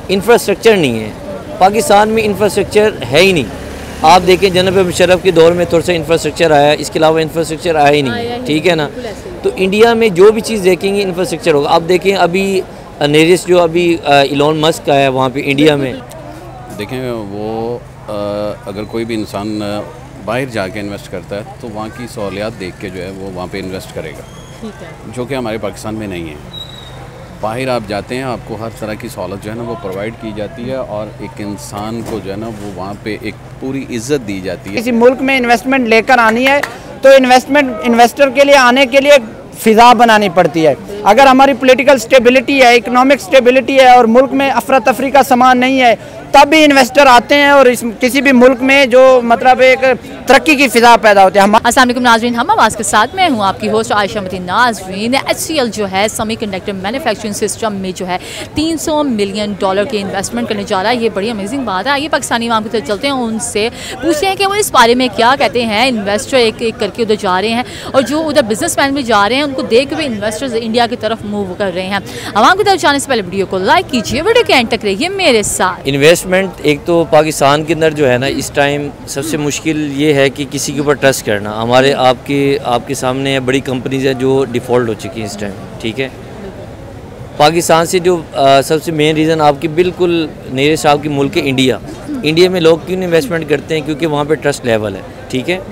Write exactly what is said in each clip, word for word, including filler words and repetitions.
Infrastructure नहीं है। पाकिस्तान में इंफ्रास्ट्रक्चर है ही नहीं। आप देखें जनाब मुशर्रफ के दौर में थोड़ा सा इंफ्रास्ट्रक्चर आया, इसके अलावा इंफ्रास्ट्रक्चर आया ही नहीं, ठीक है ना। तो इंडिया में जो भी चीज़ देखेंगे इंफ्रास्ट्रक्चर होगा। आप देखें अभी नेरेस्ट जो अभी इलॉन मस्क का है वहाँ पे इंडिया में, देखें वो आ, अगर कोई भी इंसान बाहर जाके इन्वेस्ट करता है तो वहाँ की सहूलियात देख के जो है वो वहाँ पे इन्वेस्ट करेगा, ठीक है, जो कि हमारे पाकिस्तान में नहीं है। बाहर आप जाते हैं आपको हर तरह की सहूलत जो है ना वो प्रोवाइड की जाती है और एक इंसान को जो है ना वो वहाँ पे एक पूरी इज्जत दी जाती है। किसी मुल्क में इन्वेस्टमेंट लेकर आनी है तो इन्वेस्टमेंट इन्वेस्टर के लिए आने के लिए फ़िज़ा बनानी पड़ती है। अगर हमारी पॉलिटिकल स्टेबिलिटी है, इकोनॉमिक स्टेबिलिटी है और मुल्क में अफरा तफरी का सामान नहीं है तब भी इन्वेस्टर आते हैं और इस किसी भी मुल्क में जो मतलब एक तरक्की की फ़िज़ा पैदा होती है। अस्सलाम वालेकुम नाज़रीन, हम आवाज़ के साथ मैं हूँ आपकी होस्ट आयशा मतीन। नाज़रीन, एच सी एल जो है सेमीकंडक्टर मैन्युफैक्चरिंग सिस्टम में जो है तीन सौ मिलियन डॉलर के इन्वेस्टमेंट करने जा रहा है। ये बड़ी अमेजिंग बात है। आइए पाकिस्तानी आवाम की तरफ चलते हैं, उनसे पूछते हैं कि वो इस बारे में क्या कहते हैं। इन्वेस्टर एक एक करके उधर जा रहे हैं और जो उधर बिजनेसमैन भी जा रहे हैं उनको देख के इन्वेस्टर्स इंडिया की तरफ मूव कर रहे हैं। आवाम की तरफ जाने से पहले वीडियो को लाइक कीजिए, वीडियो के एंड तक रहिए मेरे साथ। इन्वेस्टमेंट एक तो पाकिस्तान के अंदर जो है ना इस टाइम सबसे मुश्किल ये है कि किसी के ऊपर ट्रस्ट करना। हमारे आपके आपके सामने बड़ी कंपनीज हैं जो डिफ़ॉल्ट हो चुकी हैं इस टाइम, ठीक है। पाकिस्तान से जो आ, सबसे मेन रीज़न आपकी बिल्कुल नियरेस्ट आपकी मुल्क है इंडिया। इंडिया में लोग क्यों इन्वेस्टमेंट करते हैं? क्योंकि वहाँ पे ट्रस्ट लेवल है, ठीक है।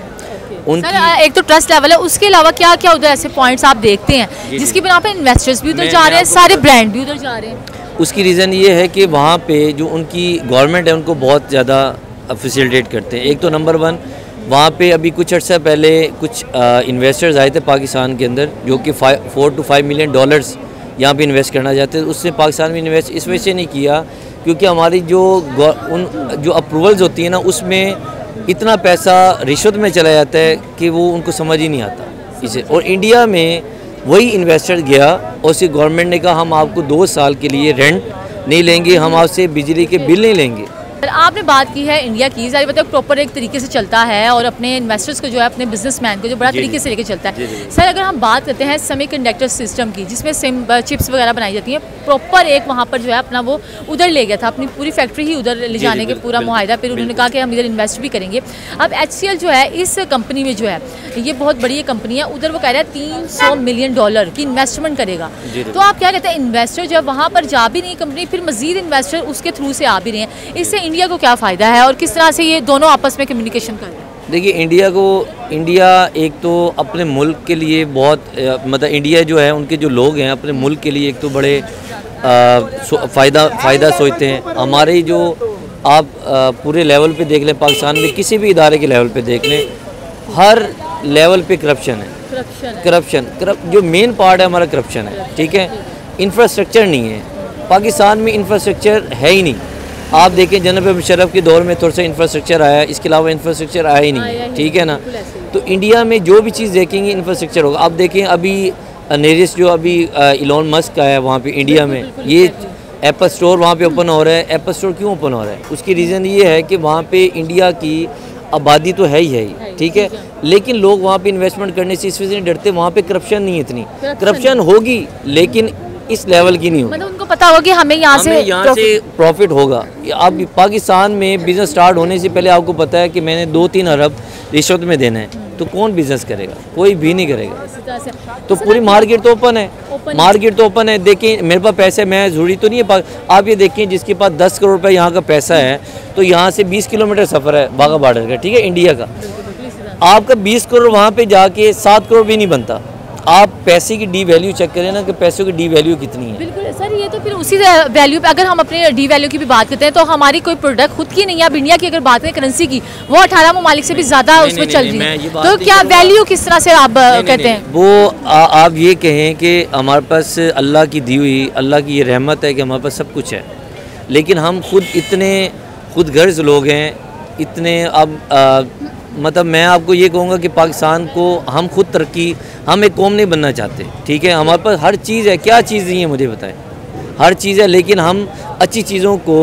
सर, एक तो ट्रस्ट लेवल है, उसके अलावा क्या क्या उधर ऐसे पॉइंट्स आप देखते हैं जिसकी बिना पे इन्वेस्टर्स भी उधर जा रहे हैं, सारे ब्रांड भी उधर जा रहे हैं? उसकी रीज़न ये है कि वहाँ पे जो उनकी गवर्नमेंट है उनको बहुत ज़्यादा फैसिलिटेट करते हैं। एक तो नंबर वन, वहाँ पे अभी कुछ अर्सा पहले कुछ इन्वेस्टर्स आए थे पाकिस्तान के अंदर जो कि four two five million dollars यहाँ पे इन्वेस्ट करना चाहते थे। उसने पाकिस्तान में इन्वेस्ट इस वजह से नहीं किया क्योंकि हमारी जो उन जो अप्रूवल्स होती है ना उसमें इतना पैसा रिश्वत में चला जाता है कि वो उनको समझ ही नहीं आता इसे। और इंडिया में वही इन्वेस्टर गया और उसकी गवर्नमेंट ने कहा हम आपको दो साल के लिए रेंट नहीं लेंगे, हम आपसे बिजली के बिल नहीं लेंगे। आपने बात की है इंडिया की, सारी मतलब प्रॉपर एक तरीके से चलता है और अपने इन्वेस्टर्स को जो है अपने बिजनेसमैन को जो बड़ा तरीके से लेके चलता है। सर, अगर हम बात करते हैं सेमीकंडक्टर सिस्टम की जिसमें सिम चिप्स वगैरह बनाई जाती हैं, प्रॉपर एक वहाँ पर जो है अपना वो उधर ले गया था, अपनी पूरी फैक्ट्री ही उधर ले जाने के पूरा मुआहिदा, फिर उन्होंने कहा कि हम इधर इन्वेस्ट भी करेंगे। अब एच सी एल जो है इस कंपनी में जो है ये बहुत बड़ी कंपनी है, उधर वो कह रहा है तीन सौ मिलियन डॉलर की इन्वेस्टमेंट करेगा। तो आप क्या कहते हैं, इन्वेस्टर जो है वहाँ पर जा भी नहीं कंपनी, फिर मजीद इन्वेस्टर उसके थ्रू से आ भी रहे हैं, इससे इंडिया को क्या फ़ायदा है और किस तरह से ये दोनों आपस में कम्युनिकेशन कर रहे हैं? देखिए, इंडिया को इंडिया एक तो अपने मुल्क के लिए बहुत मतलब इंडिया जो है उनके जो लोग हैं अपने मुल्क के लिए एक तो बड़े फ़ायदा फ़ायदा सोचते हैं। हमारे जो आप आ, पूरे लेवल पे देख लें, पाकिस्तान में किसी भी इदारे के लेवल पे देख लें, हर लेवल पे करप्शन है। करप्शन करप जो मेन पार्ट है हमारा करप्शन है, ठीक है। इंफ्रास्ट्रक्चर नहीं है पाकिस्तान में, इंफ्रास्ट्रक्चर है ही नहीं। आप देखें जनाब मुशर्रफ के दौर में थोड़ा सा इंफ्रास्ट्रक्चर आया, इसके अलावा इंफ्रास्ट्रक्चर आया ही नहीं, ठीक है ना। तो इंडिया में जो भी चीज़ देखेंगे इंफ्रास्ट्रक्चर होगा। आप देखें अभी नेरेस्ट जो अभी इलॉन मस्क का है वहाँ पे इंडिया में, ये एप्पल स्टोर वहाँ पे ओपन हो रहा है। एप्पल स्टोर क्यों ओपन हो रहा है? उसकी रीज़न ये है कि वहाँ पे इंडिया की आबादी तो है ही है ही, ठीक है, लेकिन लोग वहाँ पे इन्वेस्टमेंट करने से इस वजह से डरते, वहाँ पे करप्शन नहीं है इतनी। करप्शन होगी लेकिन इस लेवल की नहीं होगी। मतलब उनको पता होगा कि हमें यहाँ से यहाँ से प्रॉफिट होगा। अब पाकिस्तान में बिजनेस स्टार्ट होने से पहले आपको पता है कि मैंने दो तीन अरब रिश्वत में देना है, तो कौन बिजनेस करेगा? कोई भी नहीं करेगा। तो पूरी मार्केट तो ओपन है, मार्केट तो ओपन है। देखिए मेरे पास पैसे, मैं जरूरी तो नहीं है। आप ये देखिए जिसके पास दस करोड़ रुपये यहाँ का पैसा है तो यहाँ से बीस किलोमीटर सफ़र है वाघा बॉर्डर का, ठीक है, इंडिया का। आपका बीस करोड़ वहाँ पे जाके सात करोड़ भी नहीं बनता। आप पैसे की डी वैल्यू चेक करें ना कि पैसों की डी वैल्यू कितनी है। बिल्कुल सर, ये तो फिर उसी वैल्यू पे अगर हम अपने डी वैल्यू की भी बात करते हैं तो हमारी कोई प्रोडक्ट खुद की नहीं है। अब इंडिया की अगर बात करें करेंसी की, वो अठारह ममालिक से भी ज़्यादा उसमें चल रही है। तो क्या वैल्यू किस तरह से आप कहते हैं? वो आप ये कहें कि हमारे पास अल्लाह की दी हुई, अल्लाह की ये रहमत है कि हमारे पास सब कुछ है, लेकिन हम खुद इतने खुद गर्ज लोग हैं, इतने अब मतलब मैं आपको ये कहूँगा कि पाकिस्तान को हम खुद तरक्की, हम एक कौम नहीं बनना चाहते, ठीक है। हमारे पास हर चीज़ है, क्या चीज़ नहीं है मुझे बताएं, हर चीज़ है, लेकिन हम अच्छी चीज़ों को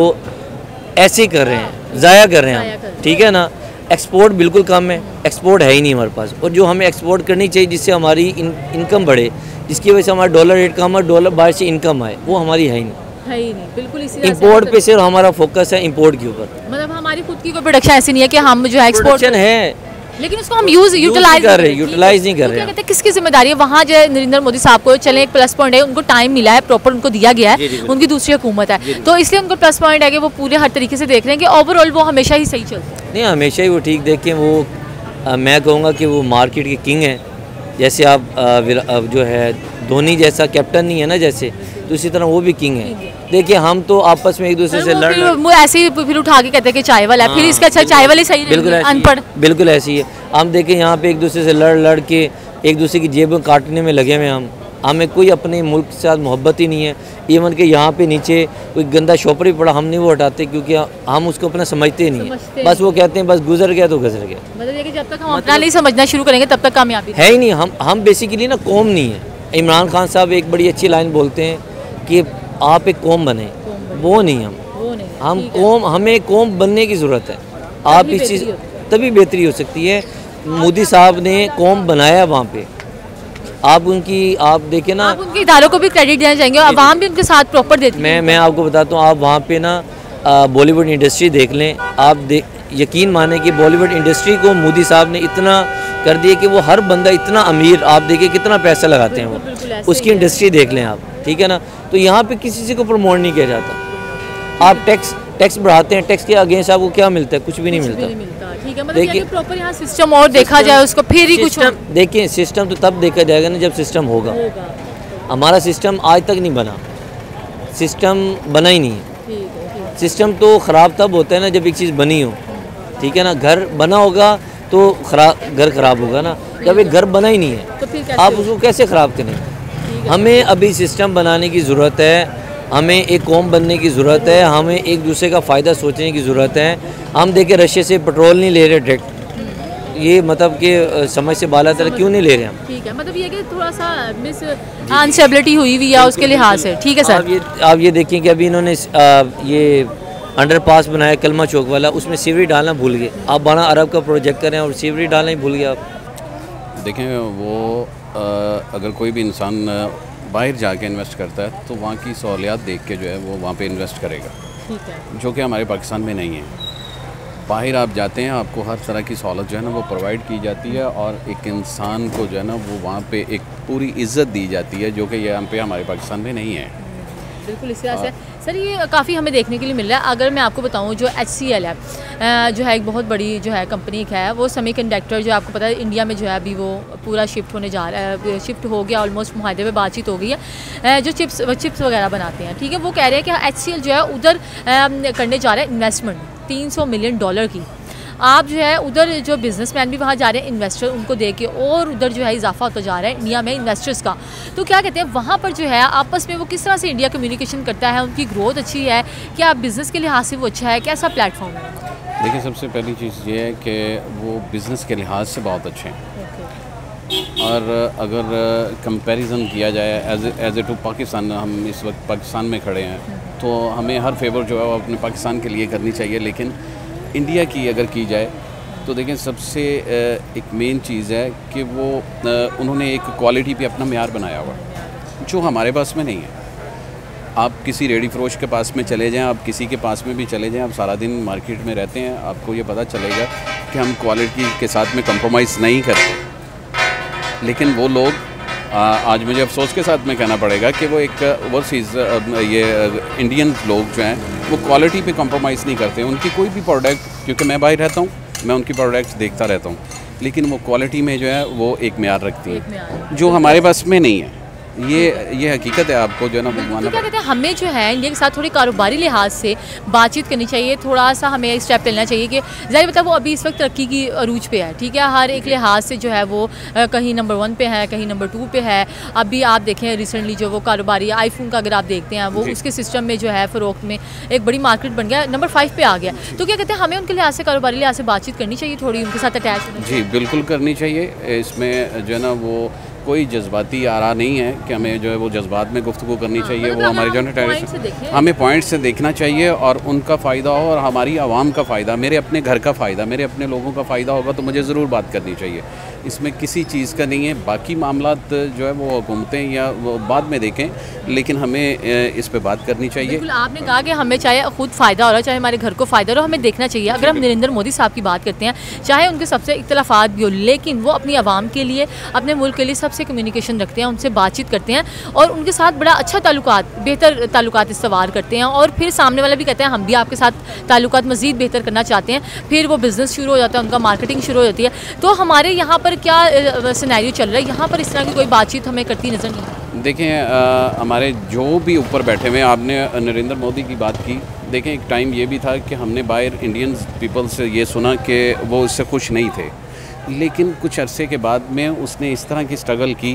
ऐसे कर रहे हैं, ज़ाया कर रहे हैं हम, ठीक है ना। एक्सपोर्ट बिल्कुल कम है, एक्सपोर्ट है ही नहीं हमारे पास, और जो हमें एक्सपोर्ट करनी चाहिए जिससे हमारी इन, इनकम बढ़े, जिसकी वजह से हमारा डॉलर रेट कम है, डॉलर बाहर से इनकम आए, वो हमारी है ही नहीं। है ही नहीं, बिल्कुल इसी इंपोर्ट पे सिर्फ हमारा फोकस है, इंपोर्ट के ऊपर। मतलब हमारी खुद की कोई प्रोडक्शन ऐसी नहीं है कि हम जो है एक्सपोर्ट है, लेकिन उसको हम यूज यूटिलाइज कर रहे हैं, यूटिलाइज नहीं कर रहे हैं। कहते हैं किसकी जिम्मेदारी है? वहाँ जो है नरेंद्र मोदी साहब को चले, एक प्लस पॉइंट है, उनको टाइम मिला है, प्रॉपर उनको दिया गया है, उनकी दूसरी हुकूमत है, तो इसलिए उनको प्लस पॉइंट है कि वो पूरे हर तरीके से देख रहे हैं कि ओवरऑल वो हमेशा ही सही चलते हैं। नहीं, हमेशा ही वो ठीक देखें। वो आ, मैं कहूँगा कि वो मार्केट के किंग हैं। जैसे आप आ, जो है धोनी जैसा कैप्टन नहीं है ना, जैसे तो इसी तरह वो भी किंग है। देखिए हम तो आपस में एक दूसरे से लड़ वो ऐसे ही फिर उठा के कहते हैं कि चाय वाला है, फिर इसका अच्छा चाय वाली सही, बिल्कुल अनपढ़, बिल्कुल ऐसी है। हम देखें यहाँ पे एक दूसरे से लड़ लड़ के एक दूसरे की जेब काटने में लगे हुए हम हमें कोई अपने मुल्क के साथ मोहब्बत ही नहीं है। इवन के यहाँ पे नीचे कोई गंदा शॉपर भी पड़ा, हम नहीं वो हटाते क्योंकि हम उसको अपना समझते नहीं है। बस वो कहते हैं बस गुजर गया तो गुजर गया। मतलब ये कि जब तक हम अपना नहीं समझना शुरू करेंगे तब तक कामयाबी है ही नहीं। हम हम बेसिकली ना कौम नहीं है। इमरान खान साहब एक बड़ी अच्छी लाइन बोलते हैं कि आप एक कौम बने, वो नहीं हम वो नहीं हम कौम, हमें कौम बनने की ज़रूरत है। आप इस चीज़ तभी बेहतरी हो सकती है। मोदी साहब ने कौम बनाया वहाँ पे, आप उनकी आप देखें ना, आप उनके इदारों को भी क्रेडिट देना चाहेंगे, आवाम भी उनके साथ प्रॉपर देती है। मैं मैं आपको बताता हूँ, आप वहाँ पे ना बॉलीवुड इंडस्ट्री देख लें, आप दे यकीन माने कि बॉलीवुड इंडस्ट्री को मोदी साहब ने इतना कर दिया कि वो हर बंदा इतना अमीर, आप देखिए कितना पैसा लगाते हैं वो, उसकी इंडस्ट्री देख लें आप, ठीक है ना। तो यहाँ पे किसी से को प्रमोट नहीं किया जाता। आप टैक्स टैक्स बढ़ाते हैं, टैक्स के अगेंस्ट आपको क्या मिलता है? कुछ भी नहीं मिलता। ठीक है, मतलब ये प्रॉपर यहाँ सिस्टम और देखा जाए उसको, फिर ही कुछ देखिए सिस्टम तो तब देखा जाएगा ना जब सिस्टम होगा। हमारा सिस्टम आज तक नहीं बना, सिस्टम बना ही नहीं है। सिस्टम तो ख़राब तब होता है ना जब एक चीज़ बनी हो, ठीक है ना। घर बना होगा तो खराब घर ख़राब होगा ना, जब एक घर बना ही नहीं है आप उसको कैसे ख़राब करें? हमें अभी सिस्टम बनाने की ज़रूरत है, हमें एक कौम बनने की ज़रूरत है, हमें एक दूसरे का फ़ायदा सोचने की ज़रूरत है। हम देखें रशिया से पेट्रोल नहीं ले रहे डायरेक्ट, ये मतलब कि समझ से बाला तरह क्यों नहीं ले रहे हम? ठीक है, मतलब ये कि थोड़ा सा मिस अनस्टेबिलिटी हुई हुई है उसके लिहाज से। ठीक है सर, आप ये आप ये देखें कि अभी इन्होंने ये अंडरपास बनाया कलमा चौक वाला, उसमें सीवरेज डालना भूल गए। आप बारह अरब का प्रोजेक्ट करें और सीवरेज डालना ही भूल गए आप। देखें वो आ, अगर कोई भी इंसान बाहर जाके इन्वेस्ट करता है तो वहाँ की सहूलियात देख के जो है वो वहाँ पे इन्वेस्ट करेगा, ठीक है, जो कि हमारे पाकिस्तान में नहीं है। बाहर आप जाते हैं आपको हर तरह की सहूलत जो है ना वो प्रोवाइड की जाती है और एक इंसान को जो है ना वो वहाँ पे एक पूरी इज्जत दी जाती है, जो कि यहाँ पे हमारे पाकिस्तान में नहीं है। बिल्कुल इस तरह से सर ये काफ़ी हमें देखने के लिए मिल रहा है। अगर मैं आपको बताऊं जो एच सी एल है जो है एक बहुत बड़ी जो है कंपनी है, वो सेमीकंडक्टर जो आपको पता है इंडिया में जो है अभी वो पूरा शिफ्ट होने जा रहा है, शिफ्ट हो गया, ऑलमोस्ट मुआहदे पे बातचीत हो गई है। जो चिप्स चिप्स वगैरह बनाते हैं, ठीक है, वो कह रहे हैं कि एच सी एल जो है उधर करने जा रहा है इन्वेस्टमेंट तीन सौ मिलियन डॉलर की। आप जो है उधर जो बिजनेसमैन भी वहाँ जा रहे हैं, इन्वेस्टर उनको देख के और उधर जो है इजाफा होता जा रहा है इंडिया में इन्वेस्टर्स का। तो क्या कहते हैं वहाँ पर जो है आपस में वो किस तरह से इंडिया कम्युनिकेशन करता है, उनकी ग्रोथ अच्छी है क्या, बिज़नेस के लिहाज से वो अच्छा है, कैसा प्लेटफॉर्म है? देखिए सबसे पहली चीज़ ये है कि वो बिज़नेस के लिहाज से बहुत अच्छे हैं और अगर कंपैरिजन किया जाए as as a to Pakistan, हम इस वक्त पाकिस्तान में खड़े हैं तो हमें हर फेवर जो है वो अपने पाकिस्तान के लिए करनी चाहिए। लेकिन इंडिया की अगर की जाए तो देखें सबसे एक मेन चीज़ है कि वो उन्होंने एक क्वालिटी पे अपना मेयार बनाया हुआ जो हमारे पास में नहीं है। आप किसी रेडी फरोश के पास में चले जाएं, आप किसी के पास में भी चले जाएं, आप सारा दिन मार्केट में रहते हैं, आपको ये पता चलेगा कि हम क्वालिटी के साथ में कंप्रोमाइज़ नहीं करते। लेकिन वो लोग आज मुझे अफसोस के साथ में कहना पड़ेगा कि वो एक ओवरसीज़ ये इंडियन लोग जो हैं वो क्वालिटी पे कंप्रोमाइज़ नहीं करते। उनकी कोई भी प्रोडक्ट, क्योंकि मैं बाहर रहता हूँ, मैं उनकी प्रोडक्ट्स देखता रहता हूँ, लेकिन वो क्वालिटी में जो है वो एक मेयार रखती है जो हमारे पास में नहीं है। ये ये हकीकत है, आपको जो है ना तो क्या कहते हैं हमें जो है इंडिया के साथ थोड़ी कारोबारी लिहाज से बातचीत करनी चाहिए, थोड़ा सा हमें स्टेप लेना चाहिए कि ज़ाहिर मतलब वो अभी इस वक्त तरक्की की अरूज पे है, ठीक है, हर एक लिहाज से जो है वो कहीं नंबर वन पे है, कहीं नंबर टू पे है। अभी आप देखें रिसेंटली जो वो कारोबारी आईफोन का अगर आप देखते हैं वो उसके सिस्टम में जो है फ़रोख्त में एक बड़ी मार्केट बन गया, नंबर फाइव पे आ गया। तो क्या कहते हैं हमें उनके लिहाज से कारोबारी लिहाज से बातचीत करनी चाहिए, थोड़ी उनके साथ अटैच होना चाहिए। जी बिल्कुल करनी चाहिए। इसमें जो है ना वो कोई जज्बाती आरा नहीं है कि हमें जो है वो जज्बात में गुफ्तगू करनी हाँ, चाहिए। वो हमारी जो है हमें पॉइंट से देखना चाहिए और उनका फ़ायदा हो और हमारी आवाम का फ़ायदा, मेरे अपने घर का फ़ायदा, मेरे अपने लोगों का फ़ायदा होगा तो मुझे ज़रूर बात करनी चाहिए। इसमें किसी चीज़ का नहीं है। बाकी मामलात जो है वो हुकूमतें या वो बाद में देखें, लेकिन हमें इस पे बात करनी चाहिए। बिल्कुल, आपने कहा कि हमें चाहे खुद फ़ायदा हो रहा है, चाहे हमारे घर को फ़ायदा हो रहा है, हमें देखना चाहिए। अगर हम नरेंद्र मोदी साहब की बात करते हैं, चाहे उनके सबसे इख्तलाफात भी हो, लेकिन वो अपनी आवाम के लिए, अपने मुल्क के लिए सबसे कम्युनिकेशन रखते हैं, उनसे बातचीत करते हैं और उनके साथ बड़ा अच्छा ताल्लुकात, बेहतर ताल्लुकात इस्तवार करते हैं। और फिर सामने वाला भी कहते हैं हम भी आपके साथ ताल्लुकात मज़ीद बेहतर करना चाहते हैं। फिर वो बिज़नेस शुरू हो जाता है, उनका मार्केटिंग शुरू हो जाती है। तो हमारे यहाँ पर क्या सिनेरियो चल रहा है? यहाँ पर इस तरह की कोई बातचीत हमें करती नज़र नहीं है। देखें, हमारे जो भी ऊपर बैठे हुए, आपने नरेंद्र मोदी की बात की। देखें, एक टाइम ये भी था कि हमने बाहर इंडियन पीपल से ये सुना कि वो इससे खुश नहीं थे, लेकिन कुछ अरसे के बाद में उसने इस तरह की स्ट्रगल की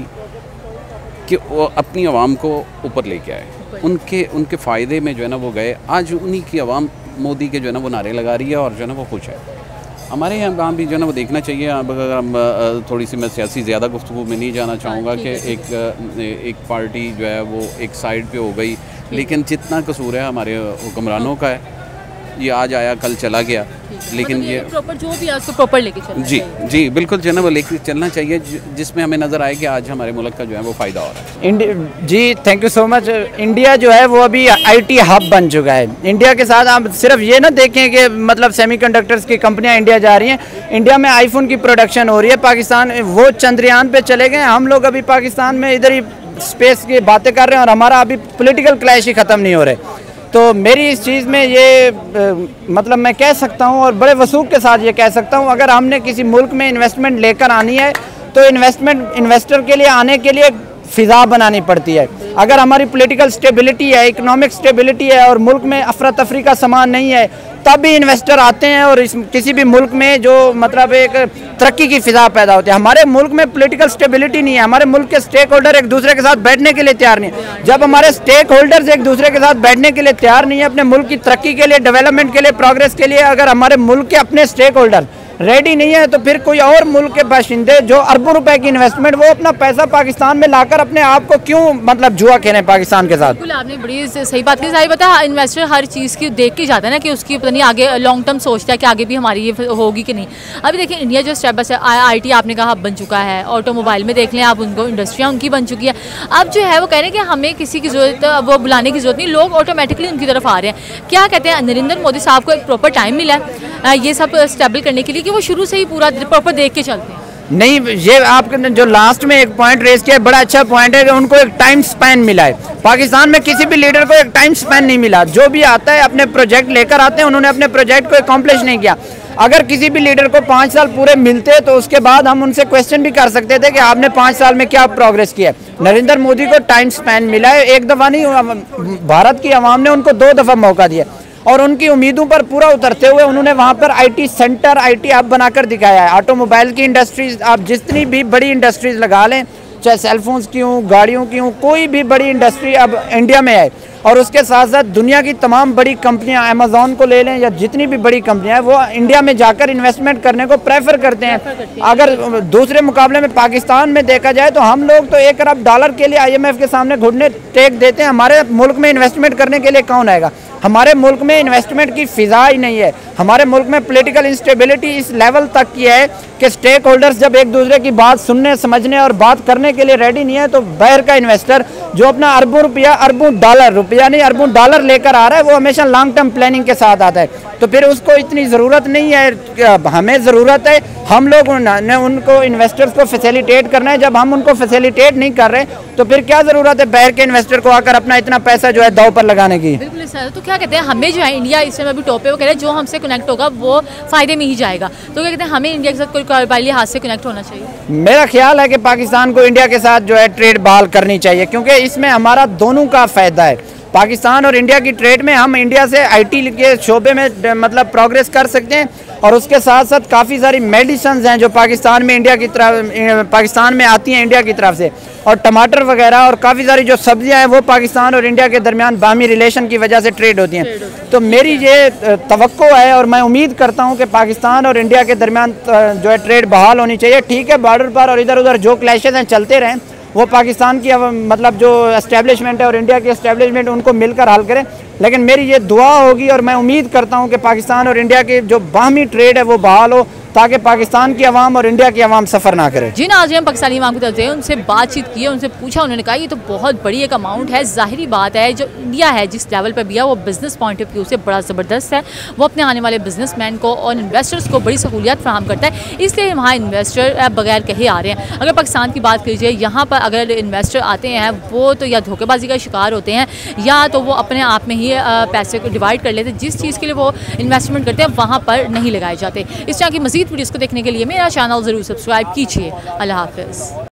कि वो अपनी आवाम को ऊपर लेके आए, उनके उनके फ़ायदे में जो है ना वो गए। आज उन्हीं की आवाम मोदी के जो है ना वो नारे लगा रही है और जो है ना वो खुश है। हमारे यहाँ भी जो है ना वो देखना चाहिए। अब अगर हम थोड़ी सी, मैं सियासी ज़्यादा गुफ्तगू में नहीं जाना चाहूँगा कि एक एक पार्टी जो है वो एक साइड पे हो गई, लेकिन जितना कसूर है हमारे हुक्मरानों का है। ये आज आया कल चला गया, लेकिन ये प्रॉपर जो भी है उसको प्रॉपर लेके चलना जी चाहिए। जी बिल्कुल जो है ना वो लेके चलना चाहिए, जिसमें हमें नज़र आए कि आज हमारे मुल्क का जो है वो फ़ायदा हो रहा है। जी thank you so much. India जो है वो अभी आईटी हब बन चुका है। इंडिया के साथ आप सिर्फ ये ना देखें कि मतलब सेमीकंडक्टर्स की कंपनियां इंडिया जा रही हैं। इंडिया में आईफोन की प्रोडक्शन हो रही है। पाकिस्तान वो चंद्रयान पे चले गए, हम लोग अभी पाकिस्तान में इधर ही स्पेस की बातें कर रहे हैं और हमारा अभी पॉलिटिकल क्लैश ही ख़त्म नहीं हो रहे। तो मेरी इस चीज़ में ये आ, मतलब मैं कह सकता हूँ और बड़े वसूख के साथ ये कह सकता हूँ, अगर हमने किसी मुल्क में इन्वेस्टमेंट लेकर आनी है तो इन्वेस्टमेंट इन्वेस्टर के लिए आने के लिए फ़िज़ा बनानी पड़ती है। अगर हमारी पॉलिटिकल स्टेबिलिटी है, इकोनॉमिक स्टेबिलिटी है और मुल्क में अफरा तफरी का सामान नहीं है, तब भी इन्वेस्टर आते हैं और इस किसी भी मुल्क में जो मतलब एक तरक्की की फ़िज़ा पैदा होती है। हमारे मुल्क में पॉलिटिकल स्टेबिलिटी नहीं है, हमारे मुल्क के स्टेक होल्डर एक दूसरे के साथ बैठने के लिए तैयार नहीं है। जब हमारे स्टेक होल्डर्स एक दूसरे के साथ बैठने के लिए तैयार नहीं है, अपने मुल्क की तरक्की के लिए, डेवलपमेंट के लिए, प्रोग्रेस के लिए, अगर हमारे मुल्क के अपने स्टेक होल्डर रेडी नहीं है, तो फिर कोई और मुल्क के बाशिंदे जो अरबों रुपए की इन्वेस्टमेंट वो अपना पैसा पाकिस्तान में लाकर अपने आप को क्यों मतलब जुआ खेलें पाकिस्तान के साथ। बिल्कुल, आपने बड़ी सही बात की। सही बता, इन्वेस्टर हर चीज़ की देख के जाता है ना कि उसकी पता नहीं आगे लॉन्ग टर्म सोचता है कि आगे भी हमारी ये होगी कि नहीं। अभी देखिए, इंडिया जो step by step I T आपने कहा बन चुका है, ऑटोमोबाइल में देख लें आप, उनको इंडस्ट्रियाँ उनकी बन चुकी है। अब जो है वो कह रहे हैं कि हमें किसी की ज़रूरत, वो बुलाने की ज़रूरत नहीं, लोग ऑटोमेटिकली उनकी तरफ आ रहे हैं। क्या कहते हैं, नरेंद्र मोदी साहब को एक प्रॉपर टाइम मिला है ये सब स्टेबल करने के लिए कि वो शुरू से ही पूरा प्रॉपर देख के चलते हैं? नहीं, ये आपने जो लास्ट में एक पॉइंट रेज किया बड़ा अच्छा पॉइंट है कि उनको एक टाइम स्पैन मिला है। पाकिस्तान में किसी भी लीडर को एक टाइम स्पैन नहीं मिला। जो भी आता है अपने प्रोजेक्ट लेकर आते हैं, उन्होंने अपने प्रोजेक्ट को अकॉम्प्लिश नहीं किया। अगर किसी भी लीडर को पाँच साल पूरे मिलते तो उसके बाद हम उनसे क्वेश्चन भी कर सकते थे कि आपने पाँच साल में क्या प्रोग्रेस किया है। नरेंद्र मोदी को टाइम स्पैन मिला है, एक दफ़ा नहीं, भारत की आवाम ने उनको दो दफ़ा मौका दिया और उनकी उम्मीदों पर पूरा उतरते हुए उन्होंने वहाँ पर आईटी सेंटर, आईटी हब बनाकर दिखाया है। ऑटोमोबाइल की इंडस्ट्रीज, आप जितनी भी बड़ी इंडस्ट्रीज लगा लें, चाहे सेलफोन्स की हों, गाड़ियों की हों, कोई भी बड़ी इंडस्ट्री अब इंडिया में है। और उसके साथ साथ दुनिया की तमाम बड़ी कंपनियां, अमेज़ॉन को ले लें या जितनी भी बड़ी कंपनियां हैं, वो इंडिया में जाकर इन्वेस्टमेंट करने को प्रेफर करते हैं। अगर दूसरे मुकाबले में पाकिस्तान में देखा जाए तो हम लोग तो एक अरब डॉलर के लिए आईएमएफ के सामने घुटने टेक देते हैं। हमारे मुल्क में इन्वेस्टमेंट करने के लिए कौन आएगा? हमारे मुल्क में इन्वेस्टमेंट की फ़िज़ा ही नहीं है। हमारे मुल्क में पॉलिटिकल इंस्टेबिलिटी इस लेवल तक की है कि स्टेक होल्डर्स जब एक दूसरे की बात सुनने, समझने और बात करने के लिए रेडी नहीं है, तो बाहर का इन्वेस्टर जो अपना अरबों रुपया, अरबों डॉलर, रुपया नहीं अरबों डॉलर लेकर आ रहा है, वो हमेशा लॉन्ग टर्म प्लानिंग के साथ आता है। तो फिर उसको इतनी ज़रूरत नहीं है। हमें ज़रूरत है, हम लोग ने उनको इन्वेस्टर्स को फैसिलिटेट करना है। जब हम उनको फैसिलिटेट नहीं कर रहे तो फिर क्या ज़रूरत है बाहर के इन्वेस्टर को आकर अपना इतना पैसा जो है दांव पर लगाने की। बिल्कुल सर। तो क्या कहते हैं, हमें जो है इंडिया इस समय अभी टॉप पे, वो कह रहे हैं जो हमसे कनेक्ट होगा वो फ़ायदे में ही जाएगा। तो क्या कहते हैं, हमें इंडिया के साथ कोई कारोबारी लिहाज से कनेक्ट होना चाहिए? मेरा ख्याल है कि पाकिस्तान को इंडिया के साथ जो है ट्रेड बहाल करनी चाहिए, क्योंकि इसमें हमारा दोनों का फ़ायदा है। पाकिस्तान और इंडिया की ट्रेड में हम इंडिया से आईटी के शोबे में मतलब प्रोग्रेस कर सकते हैं और उसके साथ साथ काफ़ी सारी मेडिसिन हैं जो पाकिस्तान में इंडिया की तरफ पाकिस्तान में आती हैं इंडिया की तरफ से, और टमाटर वगैरह और काफ़ी सारी जो सब्जियां हैं वो पाकिस्तान और इंडिया के दरमियान बाहमी रिलेशन की वजह से ट्रेड होती हैं। तो मेरी ये तवक्को है और मैं उम्मीद करता हूं कि पाकिस्तान और इंडिया के दरमियान जो है ट्रेड बहाल होनी चाहिए। ठीक है, बॉर्डर पर और इधर उधर जो क्लैशेज हैं चलते रहें, वो पाकिस्तान की मतलब जो एस्टेब्लिशमेंट है और इंडिया की एस्टेब्लिशमेंट उनको मिलकर हल करें। लेकिन मेरी ये दुआ होगी और मैं उम्मीद करता हूं कि पाकिस्तान और इंडिया की जो बाहमी ट्रेड है वो बहाल हो, ताकि पाकिस्तान की आवाम और इंडिया की आवाम सफ़र ना करे। जिन आज हम पाकिस्तानी आवाम की तरफ से उनसे बातचीत की, उनसे पूछा, उन्होंने कहा ये तो बहुत बड़ी एक अमाउंट है। ज़ाहिरी बात है जो इंडिया है जिस लेवल पर भी है वो बिज़नेस पॉइंट ऑफ व्यू से बड़ा ज़बरदस्त है। वो अपने आने वाले बिजनेसमैन को और इन्वेस्टर्स को बड़ी सहूलियत फराहम करता है, इसलिए वहाँ इन्वेस्टर बगैर कहे आ रहे हैं। अगर पाकिस्तान की बात कीजिए, यहाँ पर अगर इन्वेस्टर आते हैं वो तो या धोखेबाजी का शिकार होते हैं या तो वो अपने आप में ही पैसे को डिवाइड कर लेते हैं। जिस चीज़ के लिए वो इन्वेस्टमेंट करते हैं वहाँ पर नहीं लगाए जाते। इस तरह की मज़ीद वीडियोज़ को देखने के लिए मेरा चैनल ज़रूर सब्सक्राइब कीजिए। अल्लाह हाफ़िज़।